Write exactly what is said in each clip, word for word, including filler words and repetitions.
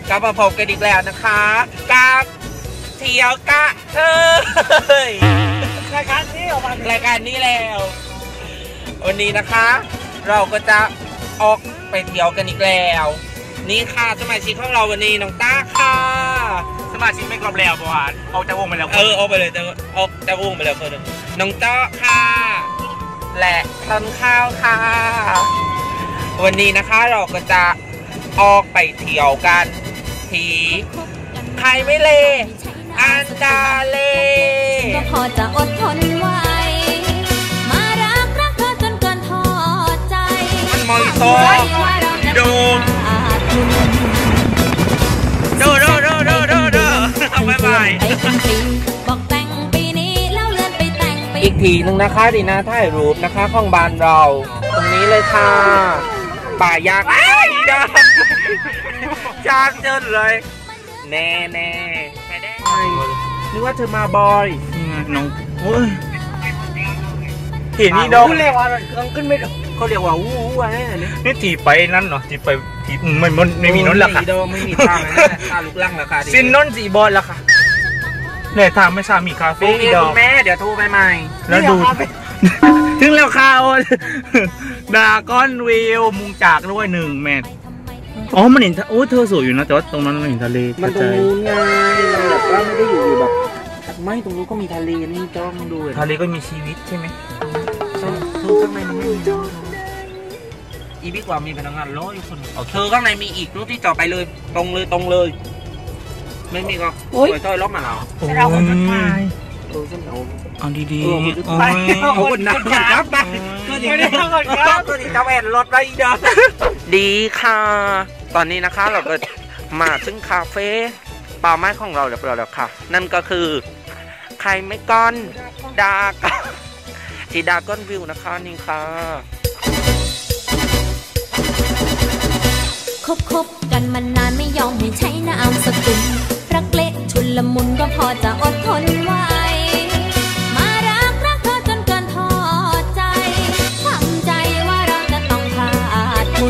กลับมาพบกันอีกแล้วนะคะกับเที่ยวกะเทยรายการนี้ออกมารายการนี้แล้ววันนี้นะคะเราก็จะออกไปเที่ยวกันอีกแล้วนี่ค่ะสมาชิกของเราวันนี้น้องต้าค่ะสมาชิกไม่ครบแล้วบอลออกจากวงไปแล้วเออออกไปเลยจะออกจากวงไปแล้วคนหนึ่งน้องเจ้าค่ะและต้นข้าวค่ะวันนี้นะคะเราก็จะออกไปเที่ยวกันที่ใครไม่เลอันดาเลก็พอจะอดทนไว้มารักรักเธอจนเกินพอใจมันมอยโตโดมโดโดโดโดโดโดบ๊ายบายบอกแต่งปีนี้แล้วเลื่อนไปแต่งปีอีกทีนึงนะคะดีนะถ่ายรูปนะคะของบ้านเราตรงนี้เลยค่ะป่ายากอ้ายดาจางเจินเลยแน่แน่แค่ได้นึกว่าเธอมาบอยน้องเห็นนี่ดองเรียกว่าต้องขึ้นไม่เขาเรียกว่าวู้วู้อะไรเนี่ยนี่ถีไปนั่นเนาะถีไปถีไม่มันไม่มีน้นละค่ะไม่มีทางนะทางลุกลั่งราคาซินน้นสีบอลละค่ะเนี่ยทางไม่ชามีคาเฟ่อีดอกแม่เดี๋ยวโทรไปใหม่แล้วดูถึงแล้วค่ะดาก้อนวิวมุงจากด้วยหนึ่งเมตรอ๋อมันเห็นโอ้เธอสวยอยู่นะแต่ว่าตรงนั้นมันเห็นทะเลมันตรงนู้นไงมันแบบว่าไม่ได้อยู่แบบไม่ตรงนู้นก็มีทะเลนี่จ้องดูทะเลก็มีชีวิตใช่ไหมเธอข้างในมันไม่มีอีบิ๊กว่ามีพนักงานรออยู่คนเธอข้างในมีอีกนู้นที่จอดไปเลยตรงเลยตรงเลยไม่มีก็ปล่อยต้อยล็อกมาแล้วเราคนทักทายเออฉันเอาเอาดีๆไปเอาคนนักครับไปก็ดีครับก็ดีทำแอนรถไปอีกเด้อดีค่ะตอนนี้นะคะเราก็มาซึ่งคาเฟ่ป่าไม้ของเราเรียบร้อยแล้วค่ะนั่นก็คือใครไม่ก้อนดาก้อนที่ดาก้อนวิวนะคะนี่ค่ะคบคบกันมานานไม่ยอมให้ใช้น้ำสกุลรักเละชุนละมุนก็พอจะอดทนไว้มารักรักเธอจนเกินพอใจทำใจว่าเราจะต้องขาดทุน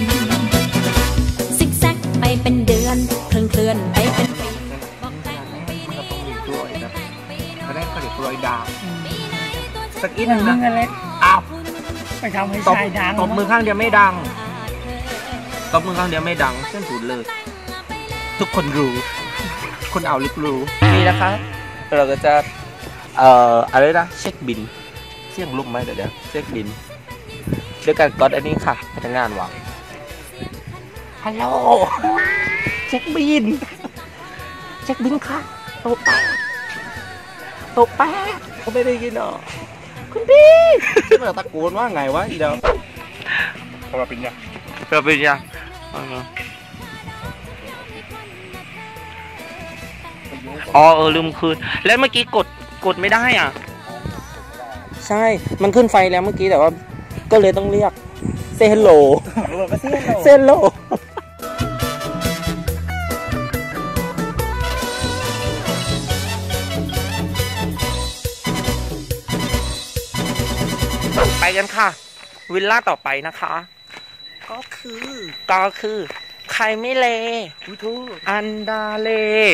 ซิกแซกไปเป็นเดือนเคลื่อนเคลื่อนไปเป็นปีบอกแต่งปีนี้แล้วเขาได้เขาเรียกรอยดาวสักอีกหนึ่งนะอ้าวไปทำให้ชายดังตบมือข้างเดียวไม่ดังตบมือข้างเดียวไม่ดังเส้นถูดเลยทุกคนรู้คนเอาลึกรู้นี่นะคะเราก็จะเอ่ออะไรนะเช็คบินเสี่ยงลุ่มไหมเดี๋ยวเดี๋ยวเช็คบินด้วยการกดอันนี้ค่ะพนักงานวางฮัลโหลเช็คบินเช็คบินค่ะโตแป๊ะโตแป๊ะเขาไม่ได้ยินหรอคุณพี่ที่มันตะโกนว่าไงวะอีเดียวเราเป็นยังเราเป็นยังอ๋อเออลืมคืนแล้วเมื่อกี้กดกดไม่ได้อ่ะใช่มันขึ้นไฟแล้วเมื่อกี้แต่ว่าก็เลยต้องเรียกเซฮัลโหลเซฮัลโหลไปกันค่ะวิลล่าต่อไปนะคะก็คือก็คือใครไม่เลอันดาเล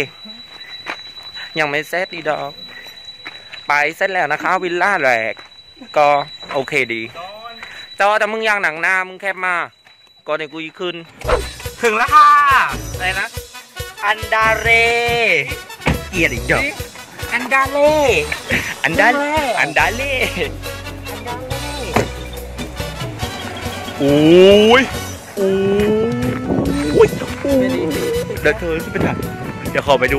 ยังไม่เซตดีดอกไปเสร็จแล้วนะคะวิลล่าแรกก็โอเคดีจอแต่มึงยังหนังหน้ามึงแคบมาก็ในกูอีขึ้นถึงแล้วค่ะอะไรนะอันดาเรเกียร์อีกดอกอันดาเล่อันดาอันดาเล่โอ้ยโอ้ยเดี๋ยวเธอขึ้นไปถ่ายเดี๋ยวขอไปดู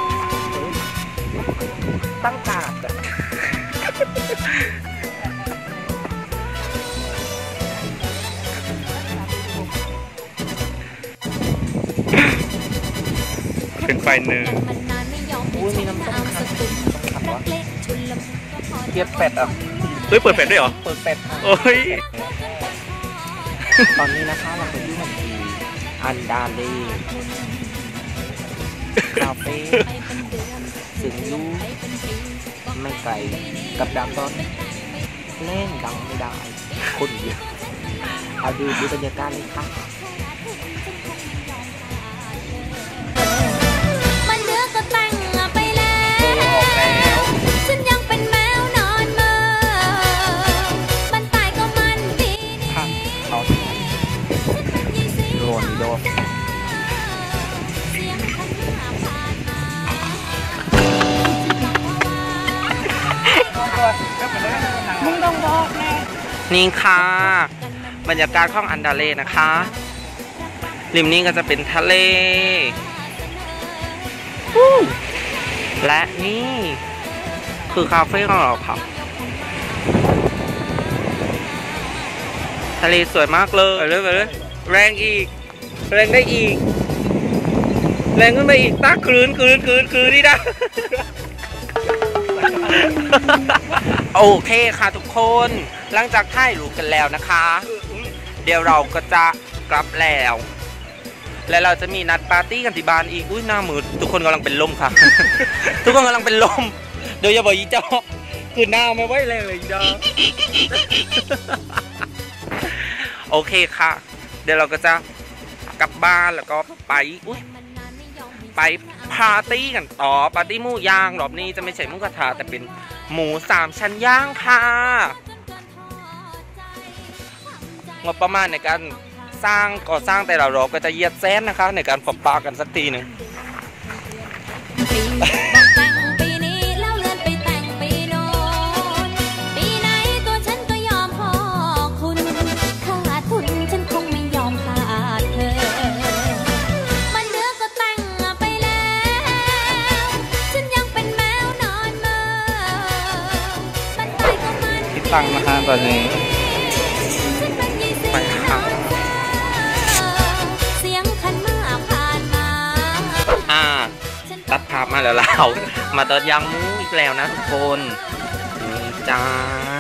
ตั้งตาแบบเป็นไฟเนื้ออุ้ยมีน้ำส้มคั้นเทียบเป็ดอ่ะเฮ้ยเปิดเป็ดด้วยเหรอเปิดเป็ดโอ้ยตอนนี้นะคะเราไปอยู่ที่อันดาเลคาเฟ่สิงยูไม่ไกลกับดามต้นเล่นดังไม่ได้คนเยอะเอาดูดูบรรยากาศเลยค่ะนี่ค่ะบรรยากาศของอันดาเลนะคะริมนี้ก็จะเป็นทะเลและนี่คือคาเฟ่ของเราค่ะทะเลสวยมากเลยไปเลยไปเลยแรงอีกแรงได้อีกแรงขึ้นไปอีกตักคืนคืนคืนคืนนี่นะ โอเคค่ะทุกคนหลังจากถ่ายรูปกันแล้วนะคะเดี๋ยวเราก็จะกลับแล้วและเราจะมีนัดปาร์ตี้กันที่บ้านอีกอุ้ยหน้ามืดทุกคนกำลังเป็นลมค่ะ ทุกคนกำลังเป็นลมเดี๋ยวอย่าบอกยี่เจ้าคือหน้าไม่ไหวแรงเลยจ้า โอเคค่ะเดี๋ยวเราก็จะกลับบ้านแล้วก็ไปอุ้ยไปปาร์ตี้กันต่อปาร์ตี้หมูย่างรอบนี้จะไม่ใช่หมูกระทะแต่เป็นหมูสามชั้นย่างค่ะงบประมาณในการสร้างก่อสร้างแต่ละรอบก็จะเยียดแสนนะคะในการพบปะกันสักทีหนึ่งตั้งนะคะตอนนี้ไปค่ะอ่าตัดภาพมาแล้วเรามาตอนยางมูอีกแล้วนะทุกคนนี่จ้า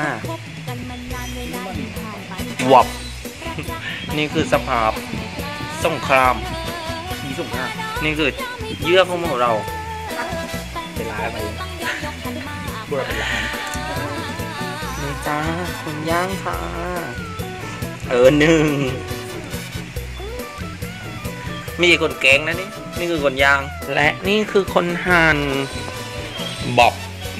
วับนี่คือสภาพสงครามมีสงครามนี่คือเยื่อของเราเป็นร้านไปบัวเป็นร้านนี่จ้าคนย่างค่ะเออหนึ่งมีคนแกงนะนี่นี่คือคนย่างและนี่คือคนหั่นบอก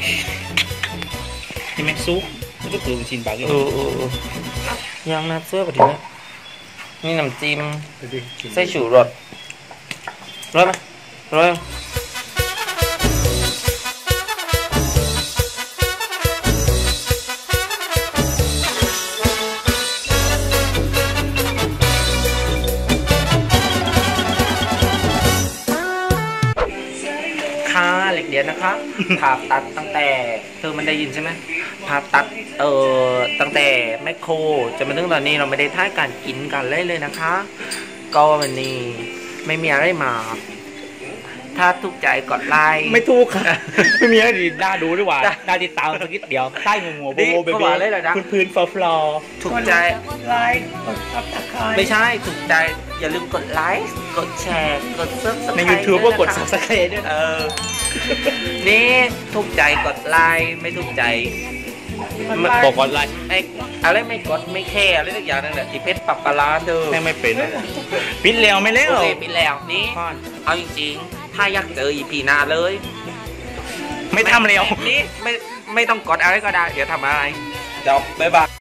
ที่แม็กซุกก็คือชินปากเออเออย่างน้ำเสื้อแบบนี้นี่น้ำจิ้มไส้ชูรสร้อยไหมร้อยเล็กเดียวนะคะภาพตัดตั้งแต่เธอมันได้ยินใช่ไหมภาพตัดเอ่อตั้งแต่แมคโครจะมาถึงตอนนี้เราไม่ได้ท่ายการกินกันเลยเลยนะคะก็วันนี้ไม่มีอะไรมาถ้าถูกใจกดไลค์ไม่ถูกค่ะไม่มีอะไรดีน่าดูด้วยว่าน่าติดตามสักนิดเดียวใต้หัวหัวโบโบเบเบ้พื้นพื้นฟลอฟลอถูกใจไลค์กดซับสไครบ์ไม่ใช่ถูกใจอย่าลืมกดไลค์กดแชร์กดซับสไครบ์ใน ยูทูบ ก็กดซับสไครบ์ด้วยเออนี่ถูกใจกดไลค์ไม่ถูกใจบอกกดไลค์ไอ้อะไรไม่กดไม่แคร์อะไรสักอย่างนั่นแหละที่เพชรปรับปลาเธอไม่เป็นปิดแล้วไม่เล่นโอเคปิดแล้วนี่เอาจริงๆถ้าอยากเจออีพีหน้าเลยไม่ทำแล้วนี่ไม่ไม่ต้องกดอะไรก็ได้เดี๋ยวทำอะไรจบบ๊ายบาย